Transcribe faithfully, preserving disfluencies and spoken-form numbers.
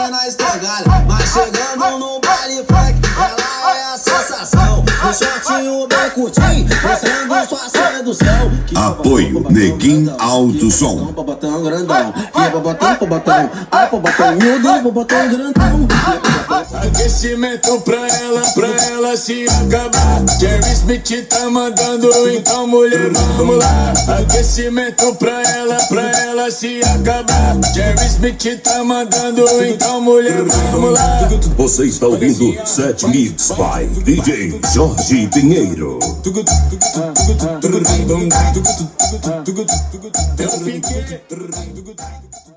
novinha na escangalha, mas chegando no baile funk, ela é a sensação. O shortinho bem curtinho, mostrando sua sedução. Apoio Neguinho Alto Som. Botão grandão, que botão, botão, ai botão, meu Deus, botão grandão. Aquecimento pra ela, pra ela se acabar. Jerry Smith tá mandando, então mulher, vamos lá. Aquecimento pra ela, pra ela se acabar. Jerry Smith tá mandando, então mulher, vamos lá. Você está ouvindo Set Mix by D J Jorge Pinheiro. Eu fiquei